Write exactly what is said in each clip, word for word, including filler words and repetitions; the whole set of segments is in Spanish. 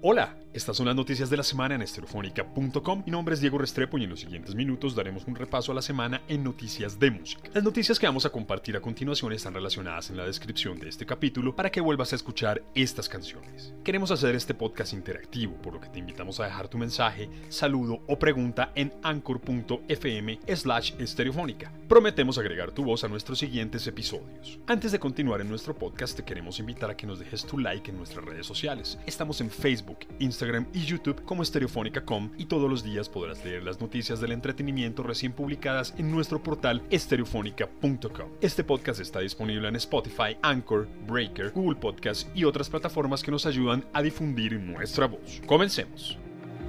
Hola, estas son las noticias de la semana en estereofónica punto com. Mi nombre es Diego Restrepo y en los siguientes minutos daremos un repaso a la semana en noticias de música. Las noticias que vamos a compartir a continuación están relacionadas en la descripción de este capítulo para que vuelvas a escuchar estas canciones. Queremos hacer este podcast interactivo, por lo que te invitamos a dejar tu mensaje, saludo o pregunta en anchor punto f m slash estereofónica. Prometemos agregar tu voz a nuestros siguientes episodios. Antes de continuar en nuestro podcast, te queremos invitar a que nos dejes tu like en nuestras redes sociales. Estamos en Facebook, Instagram y YouTube como estereofónica punto com y todos los días podrás leer las noticias del entretenimiento recién publicadas en nuestro portal estereofónica punto com. Este podcast está disponible en Spotify, Anchor, Breaker, Google Podcast y otras plataformas que nos ayudan a difundir nuestra voz. Comencemos.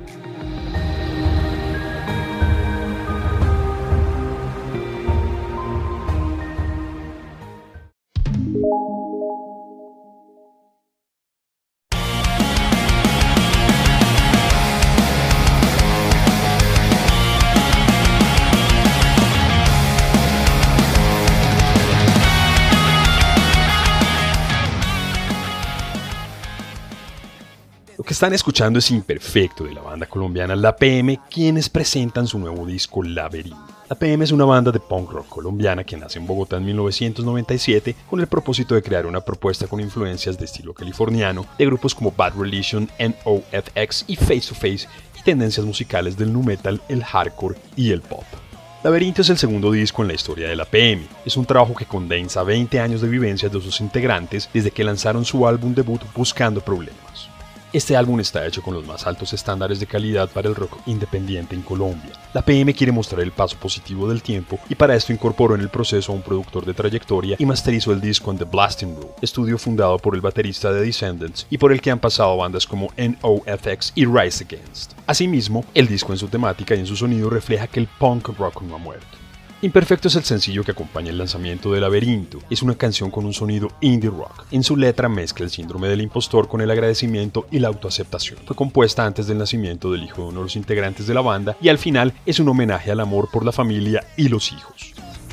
Lo que están escuchando es Imperfecto, de la banda colombiana La P M, quienes presentan su nuevo disco Laberinto. La P M es una banda de punk rock colombiana que nace en Bogotá en mil novecientos noventa y siete con el propósito de crear una propuesta con influencias de estilo californiano de grupos como Bad Religion, N O F X y Face to Face y tendencias musicales del nu metal, el hardcore y el pop. Laberinto es el segundo disco en la historia de La P M. Es un trabajo que condensa veinte años de vivencias de sus integrantes desde que lanzaron su álbum debut Buscando Problemas. Este álbum está hecho con los más altos estándares de calidad para el rock independiente en Colombia. La P M quiere mostrar el paso positivo del tiempo y para esto incorporó en el proceso a un productor de trayectoria y masterizó el disco en The Blasting Room, estudio fundado por el baterista de Descendants y por el que han pasado bandas como N O F X y Rise Against. Asimismo, el disco en su temática y en su sonido refleja que el punk rock no ha muerto. Imperfecto es el sencillo que acompaña el lanzamiento de Laberinto. Es una canción con un sonido indie rock. En su letra mezcla el síndrome del impostor con el agradecimiento y la autoaceptación. Fue compuesta antes del nacimiento del hijo de uno de los integrantes de la banda y al final es un homenaje al amor por la familia y los hijos.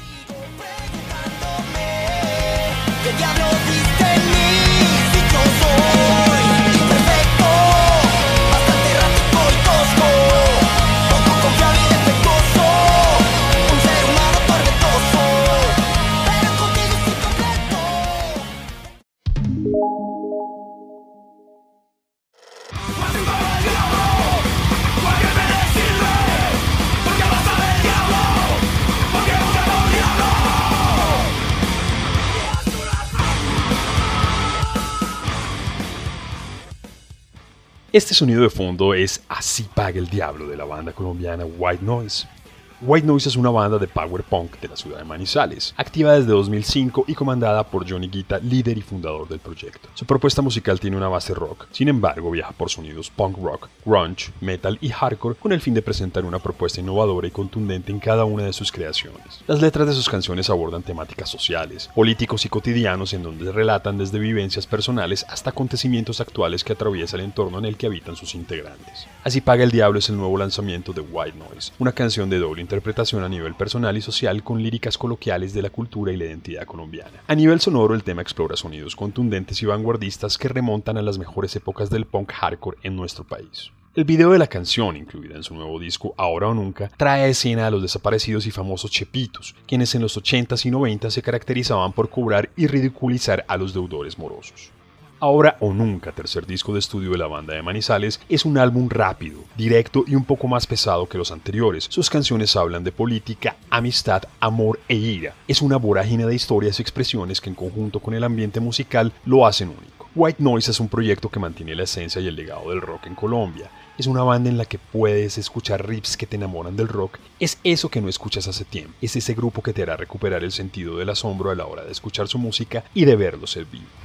Este sonido de fondo es Así paga el diablo de la banda colombiana White Noise. White Noise es una banda de power punk de la ciudad de Manizales, activa desde dos mil cinco y comandada por Johnny Guita, líder y fundador del proyecto. Su propuesta musical tiene una base rock, sin embargo viaja por sonidos punk rock, grunge, metal y hardcore con el fin de presentar una propuesta innovadora y contundente en cada una de sus creaciones. Las letras de sus canciones abordan temáticas sociales, políticos y cotidianos en donde relatan desde vivencias personales hasta acontecimientos actuales que atraviesa el entorno en el que habitan sus integrantes. Así paga el diablo es el nuevo lanzamiento de White Noise, una canción de doble interpretación a nivel personal y social con líricas coloquiales de la cultura y la identidad colombiana. A nivel sonoro, el tema explora sonidos contundentes y vanguardistas que remontan a las mejores épocas del punk hardcore en nuestro país. El video de la canción, incluida en su nuevo disco Ahora o Nunca, trae a escena a los desaparecidos y famosos chepitos, quienes en los ochentas y noventas se caracterizaban por cobrar y ridiculizar a los deudores morosos. Ahora o Nunca, tercer disco de estudio de la banda de Manizales, es un álbum rápido, directo y un poco más pesado que los anteriores. Sus canciones hablan de política, amistad, amor e ira. Es una vorágine de historias y expresiones que en conjunto con el ambiente musical lo hacen único. White Noise es un proyecto que mantiene la esencia y el legado del rock en Colombia. Es una banda en la que puedes escuchar riffs que te enamoran del rock. Es eso que no escuchas hace tiempo. Es ese grupo que te hará recuperar el sentido del asombro a la hora de escuchar su música y de verlos en vivo.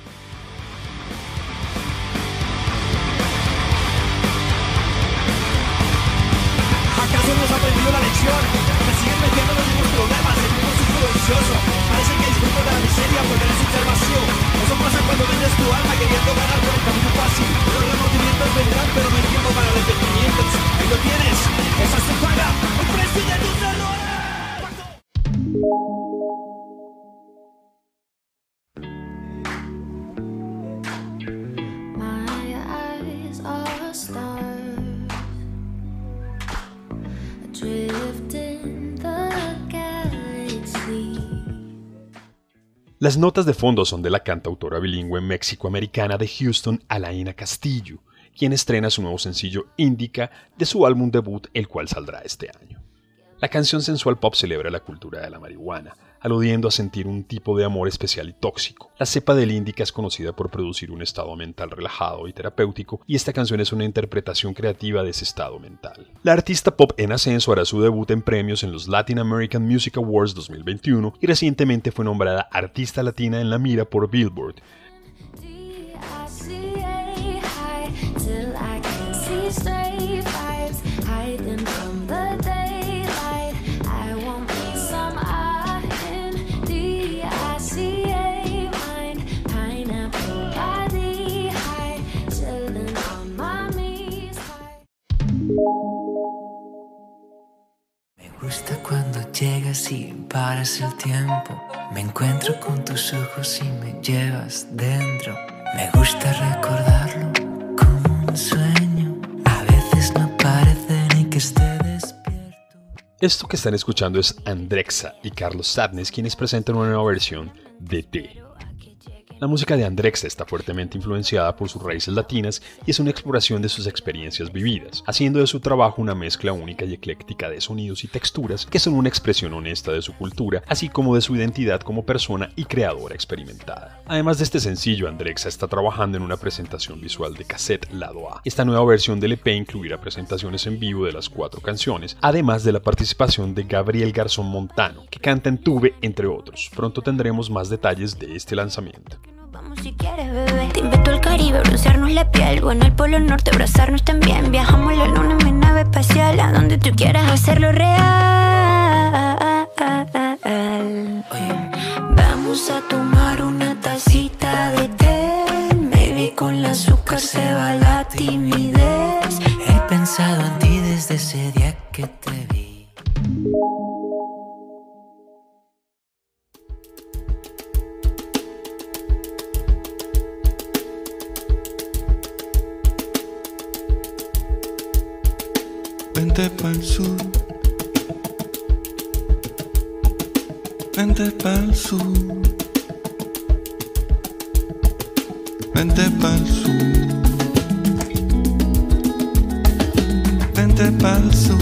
Hemos aprendido la lección, me siguen metiendo los mismos problemas, el mismo círculo vicioso. Parece que disfruto de la miseria porque eres un ser vacío. Eso pasa cuando vendes tu alma queriendo ganar por el camino fácil. Los remordimientos vendrán, pero no hay tiempo para arrepentimientos. Ahí lo tienes, esa es tu paga, el precio de tus errores. Las notas de fondo son de la cantautora bilingüe mexicoamericana de Houston, Alaina Castillo, quien estrena su nuevo sencillo Indica de su álbum debut, el cual saldrá este año. La canción sensual pop celebra la cultura de la marihuana, aludiendo a sentir un tipo de amor especial y tóxico. La cepa del Indica es conocida por producir un estado mental relajado y terapéutico, y esta canción es una interpretación creativa de ese estado mental. La artista pop en ascenso hará su debut en premios en los Latin American Music Awards dos mil veintiuno y recientemente fue nombrada Artista Latina en la Mira por Billboard. Me gusta cuando llegas y paras el tiempo. Me encuentro con tus ojos y me llevas dentro. Me gusta recordarlo como un sueño. A veces no parece ni que esté despierto. Esto que están escuchando es Andrexa y Carlos Sadness, quienes presentan una nueva versión de T. La música de Andrexa está fuertemente influenciada por sus raíces latinas y es una exploración de sus experiencias vividas, haciendo de su trabajo una mezcla única y ecléctica de sonidos y texturas que son una expresión honesta de su cultura, así como de su identidad como persona y creadora experimentada. Además de este sencillo, Andrexa está trabajando en una presentación visual de cassette lado A. Esta nueva versión del E P incluirá presentaciones en vivo de las cuatro canciones, además de la participación de Gabriel Garzón Montano, que canta en Tuve, entre otros. Pronto tendremos más detalles de este lanzamiento. Vamos si quieres, bebé. Te invito al Caribe, broncearnos la piel. Bueno, al Polo Norte, abrazarnos también. Viajamos la luna en mi nave espacial, a donde tú quieras hacerlo real. Oye, vamos a tomar una tacita de té. Maybe con el azúcar se va la timidez. He pensado en ti desde ese día que te vi. Vente pa'l sur, vente pa'l sur, vente pa'l sur, vente pa'l sur,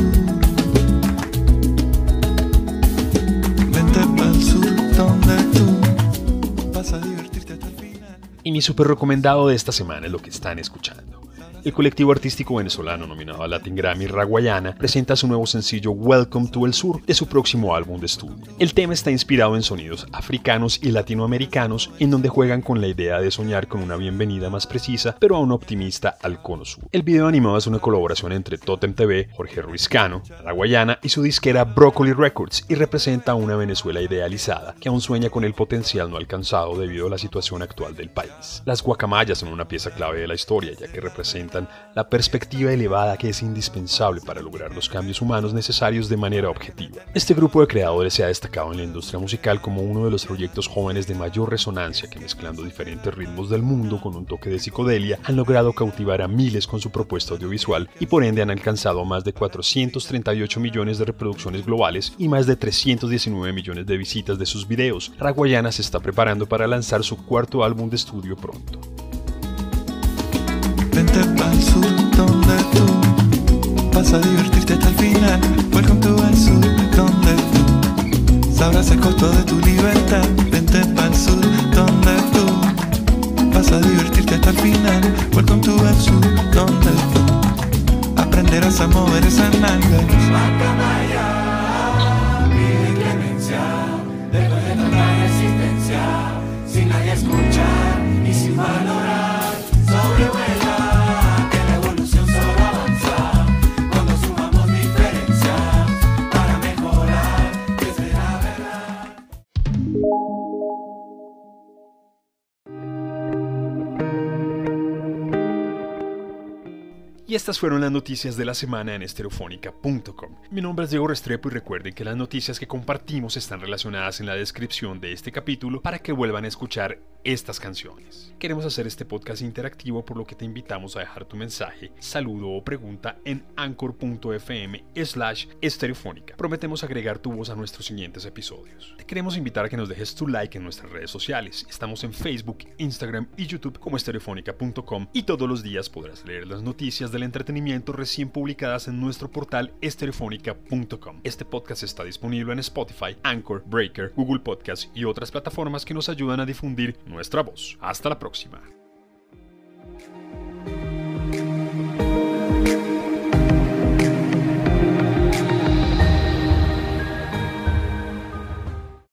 vente pa'l sur, donde tú vas a divertirte hasta el final. Y mi super recomendado de esta semana es lo que están escuchando. El colectivo artístico venezolano nominado a Latin Grammy, Raguayana, presenta su nuevo sencillo Welcome to el Sur de su próximo álbum de estudio. El tema está inspirado en sonidos africanos y latinoamericanos, en donde juegan con la idea de soñar con una bienvenida más precisa, pero aún optimista al Cono Sur. El video animado es una colaboración entre Totem T V, Jorge Ruiz Cano, Raguayana y su disquera Broccoli Records, y representa una Venezuela idealizada que aún sueña con el potencial no alcanzado debido a la situación actual del país. Las guacamayas son una pieza clave de la historia, ya que representan la perspectiva elevada que es indispensable para lograr los cambios humanos necesarios de manera objetiva. Este grupo de creadores se ha destacado en la industria musical como uno de los proyectos jóvenes de mayor resonancia que, mezclando diferentes ritmos del mundo con un toque de psicodelia, han logrado cautivar a miles con su propuesta audiovisual y por ende han alcanzado más de cuatrocientos treinta y ocho millones de reproducciones globales y más de trescientos diecinueve millones de visitas de sus videos. Raguayana se está preparando para lanzar su cuarto álbum de estudio pronto. Vente pa'l sur, donde tú vas a divertirte hasta el final. Welcome to el sur, donde tú sabrás el costo de tu libertad. Vente pa'l sur, donde tú vas a divertirte hasta el final. Welcome to el sur, donde tú aprenderás a mover esas nalgas. Guacamaya, pide clemencia, después de tanta resistencia, sin nadie escuchar y sin valorar, sobrevuela. Y estas fueron las noticias de la semana en estereofónica punto com. Mi nombre es Diego Restrepo y recuerden que las noticias que compartimos están relacionadas en la descripción de este capítulo para que vuelvan a escuchar estas canciones. Queremos hacer este podcast interactivo, por lo que te invitamos a dejar tu mensaje, saludo o pregunta en anchor punto f m slash estereofónica. Prometemos agregar tu voz a nuestros siguientes episodios. Te queremos invitar a que nos dejes tu like en nuestras redes sociales. Estamos en Facebook, Instagram y YouTube como estereofónica punto com y todos los días podrás leer las noticias del entretenimiento recién publicadas en nuestro portal estereofónica punto com. Este podcast está disponible en Spotify, Anchor, Breaker, Google Podcasts y otras plataformas que nos ayudan a difundir nuestra voz. Hasta la próxima.